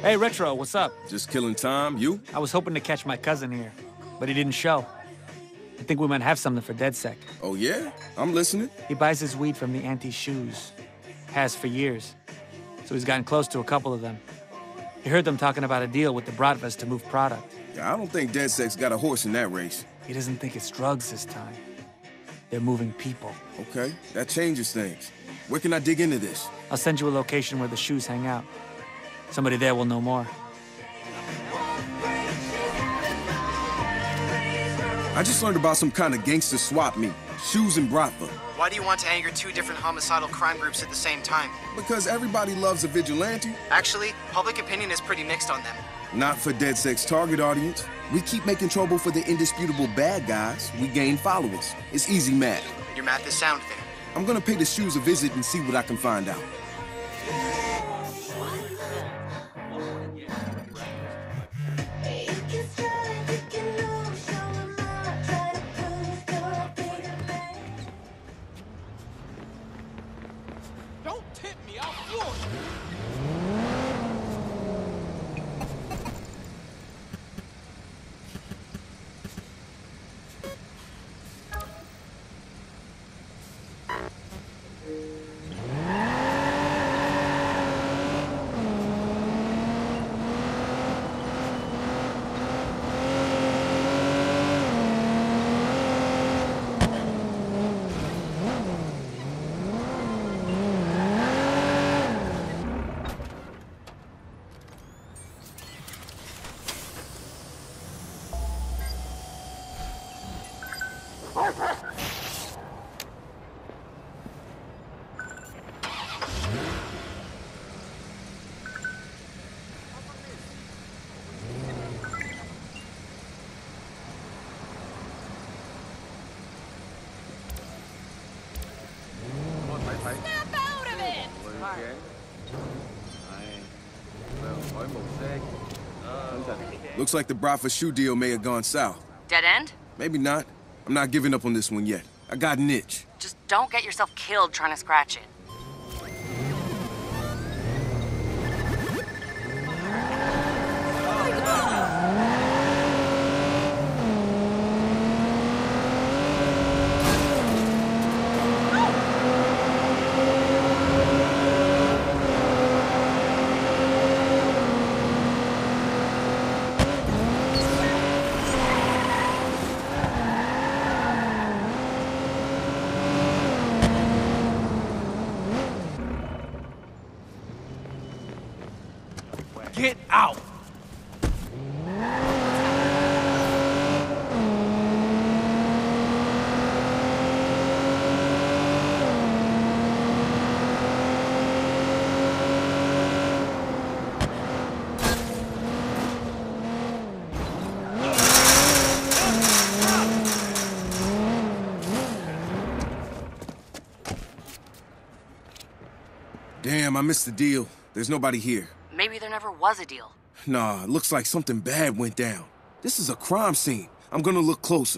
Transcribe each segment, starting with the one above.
Hey, Retro, what's up? Just killing time, you? I was hoping to catch my cousin here, but he didn't show. I think we might have something for DedSec. Oh, yeah? I'm listening. He buys his weed from the anti-shoes. Has for years. So he's gotten close to a couple of them. He heard them talking about a deal with the Brattvas to move product. Yeah, I don't think DedSec's got a horse in that race. He doesn't think it's drugs this time. They're moving people. Okay, that changes things. Where can I dig into this? I'll send you a location where the shoes hang out. Somebody there will know more. I just learned about some kind of gangster swap meet. Shoes and Bratva. Why do you want to anger two different homicidal crime groups at the same time? Because everybody loves a vigilante. Actually, public opinion is pretty mixed on them. Not for DedSec's target audience. We keep making trouble for the indisputable bad guys. We gain followers. It's easy math. Your math is sound there. I'm gonna pay the shoes a visit and see what I can find out. Snap out of it! Looks like the Bratva shoe deal may have gone south. Dead end? Maybe not. I'm not giving up on this one yet. I got an itch. Just don't get yourself killed trying to scratch it. Get out! Damn, I missed the deal. There's nobody here. Maybe there never was a deal. Nah, it looks like something bad went down. This is a crime scene. I'm gonna look closer.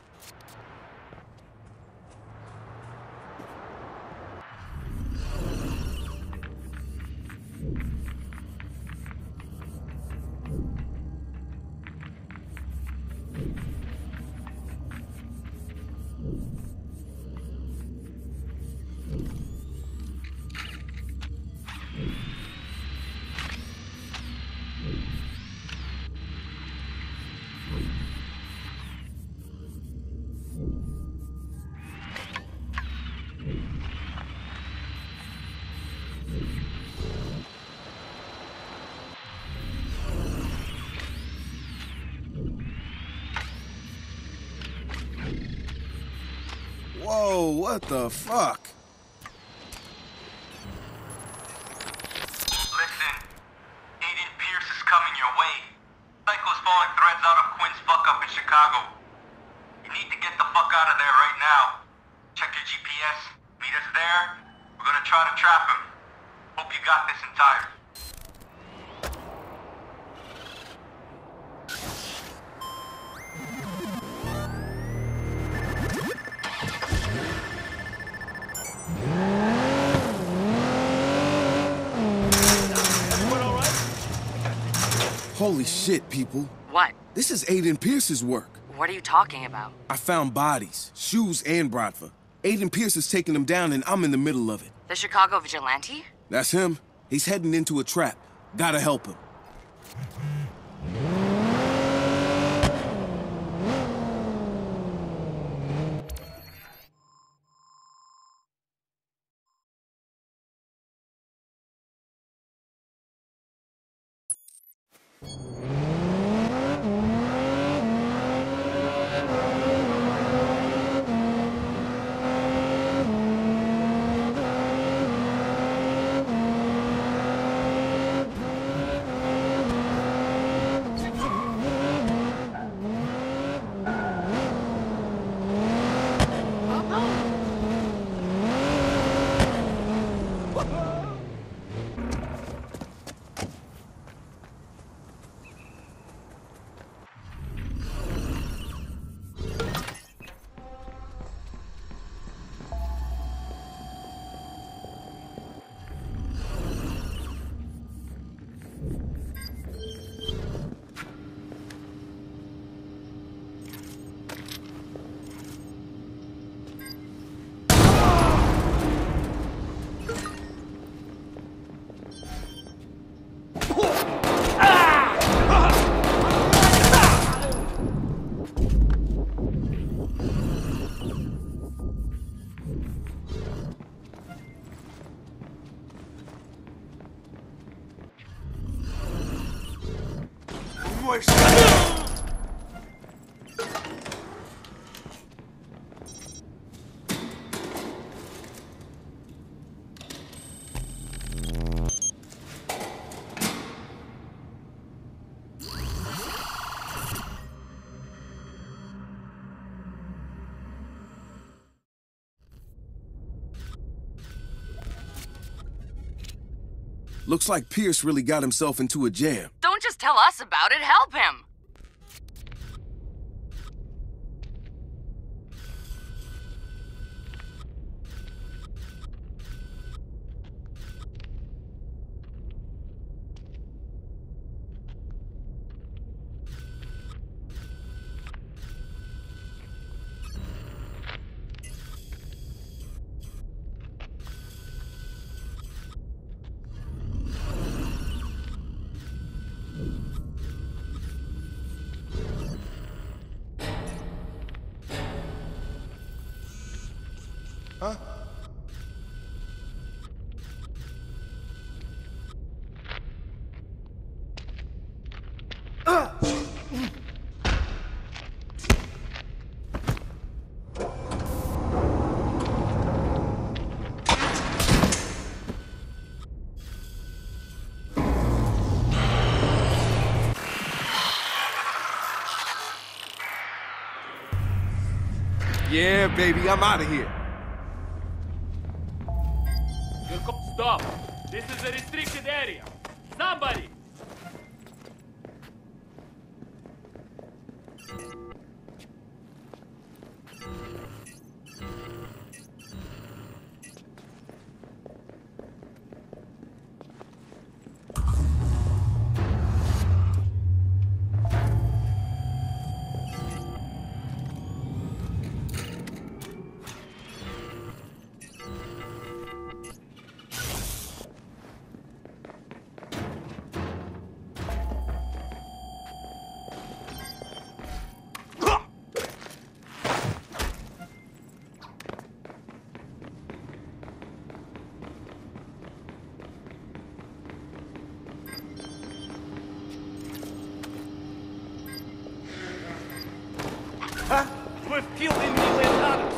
Whoa, what the fuck? Listen, Aiden Pierce is coming your way. Psycho's falling threads out of Quinn's fuck-up in Chicago. You need to get the fuck out of there right now. Check your GPS. Meet us there. We're gonna try to trap him. Hope you got this in time. Holy shit, people. What? This is Aiden Pierce's work. What are you talking about? I found bodies, shoes and Brodva. Aiden Pierce is taking them down and I'm in the middle of it. The Chicago vigilante? That's him. He's heading into a trap. Gotta help him. Looks like Pierce really got himself into a jam. Don't just tell us about it, help him! Huh? Yeah, baby, I'm out of here. Stop! This is a restricted area. Somebody! We're killing me with others.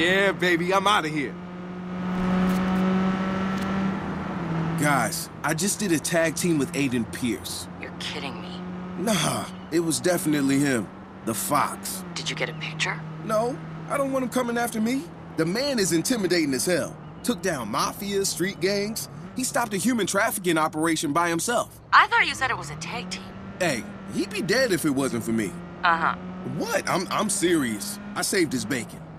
Yeah, baby, I'm out of here. Guys, I just did a tag team with Aiden Pierce. You're kidding me. Nah, it was definitely him. The Fox. Did you get a picture? No, I don't want him coming after me. The man is intimidating as hell. Took down mafia, street gangs. He stopped a human trafficking operation by himself. I thought you said it was a tag team. Hey, he'd be dead if it wasn't for me. Uh-huh. What? I'm serious. I saved his bacon.